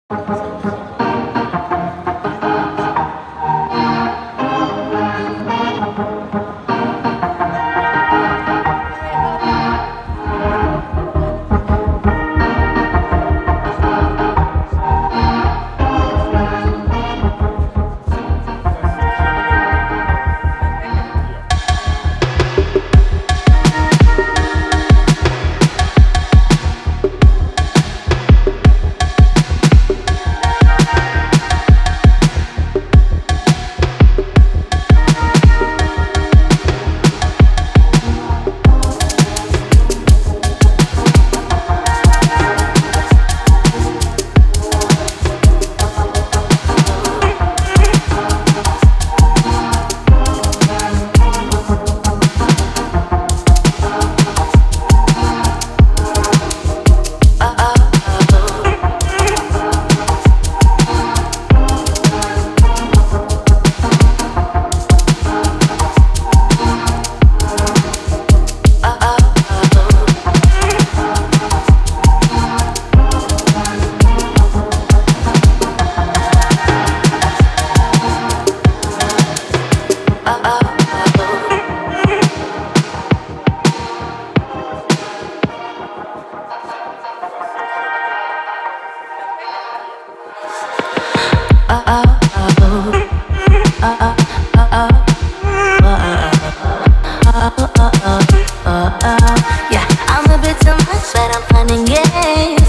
Yeah, I'm a bit too much, but I'm fun and games.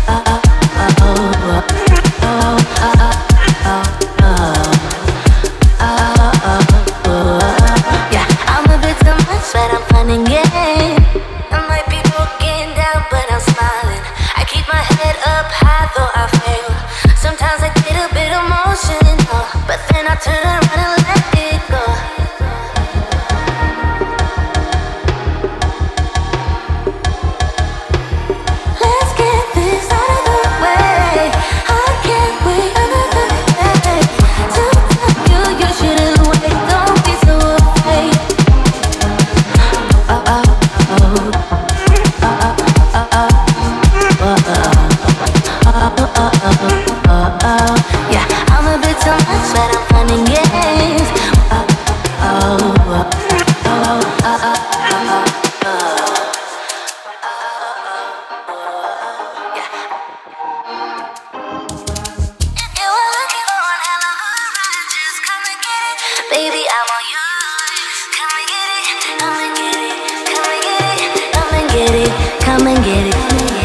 Yeah, I'm a bit too much, but I'm fun and games. I might be broken down, but I'm smiling. I keep my head up high, though I fail. Sometimes I get a bit emotional, but then I turn around and let it go. Let's get this out of the way. I can't wait another day to tell you you shouldn't wait. Don't be so afraid. Yeah, I'm a bit too much, but I'm fun and games. If you were looking for one hell of a ride, just come and get it. Baby, I'm all yours. Come and get it, come and get it, come and get it, come and get it, come and get it.